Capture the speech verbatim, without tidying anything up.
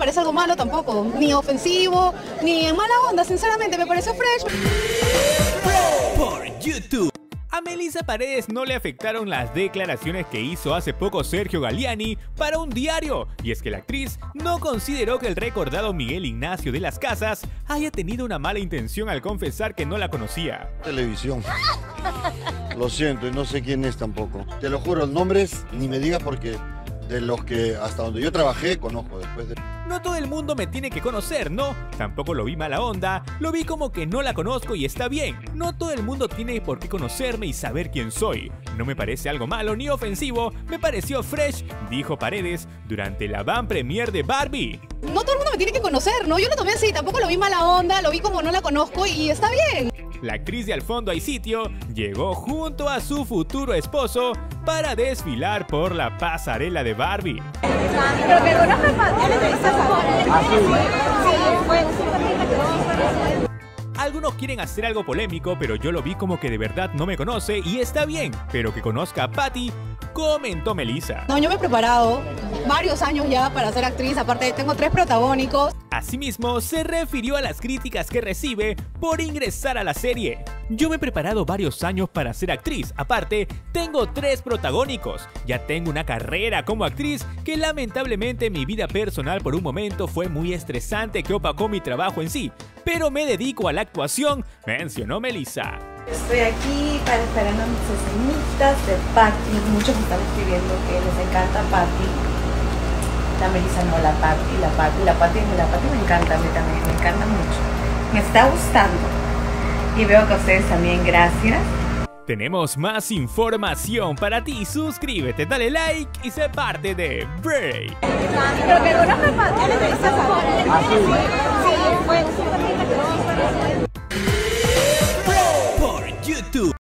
parece algo malo tampoco, ni ofensivo, ni en mala onda, sinceramente, me pareció fresh. Por YouTube. A Melissa Paredes no le afectaron las declaraciones que hizo hace poco Sergio Galliani para un diario, y es que la actriz no consideró que el recordado Miguel Ignacio de las Casas haya tenido una mala intención al confesar que no la conocía. Televisión. Lo siento y no sé quién es tampoco. Te lo juro, nombres ni me digas porque de los que hasta donde yo trabajé conozco después de... No todo el mundo me tiene que conocer, ¿no? Tampoco lo vi mala onda, lo vi como que no la conozco y está bien. No todo el mundo tiene por qué conocerme y saber quién soy. No me parece algo malo ni ofensivo, me pareció fresh, dijo Paredes durante la van premier de Barbie. No todo el mundo me tiene que conocer, ¿no? Yo lo tomé así, tampoco lo vi mala onda, lo vi como no la conozco y está bien. La actriz de Al Fondo Hay Sitio llegó junto a su futuro esposo para desfilar por la pasarela de Barbie. Pero que conozca Algunos quieren hacer algo polémico, pero yo lo vi como que de verdad no me conoce y está bien, pero que conozca a Patty, comentó Melissa. No, yo me he preparado varios años ya para ser actriz, aparte tengo tres protagónicos. Asimismo, se refirió a las críticas que recibe por ingresar a la serie. Yo me he preparado varios años para ser actriz, aparte, tengo tres protagónicos. Ya tengo una carrera como actriz que lamentablemente mi vida personal por un momento fue muy estresante que opacó mi trabajo en sí, pero me dedico a la actuación, mencionó Melissa. Estoy aquí para esperando a mis escenitas de Patty. Muchos me están escribiendo que les encanta Patty. La Melissa no, la Patty, la Patty, la Patty, la Patty me encanta a mí también, me encanta mucho. Me está gustando. Y veo que a ustedes también, gracias. Tenemos más información para ti, suscríbete, dale like y sé parte de Break. Pero que conozca Patty, le Melissa Por YouTube.